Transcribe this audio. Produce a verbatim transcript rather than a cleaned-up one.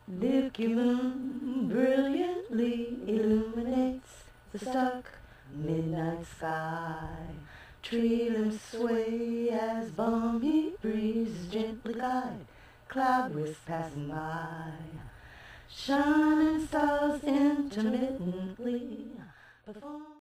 Milky moon brilliantly illuminates the stark midnight sky. Tree limbs sway as balmy breezes gently glide, cloud wisps passing by. Shining stars intermittently perform